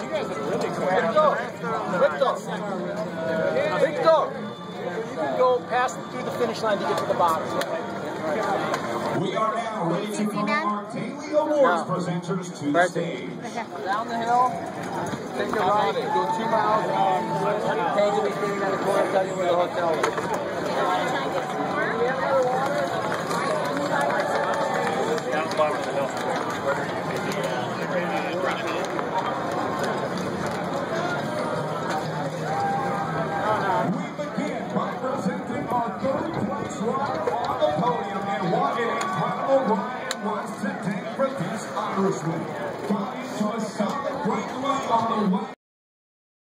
Victor! You can go past through the finish line to get to the bottom. We are now ready to call our daily awards presenters to the stage. Down the hill, take a right, go 2 miles, and Paige will be standing on the corner, tell you where the hotel is.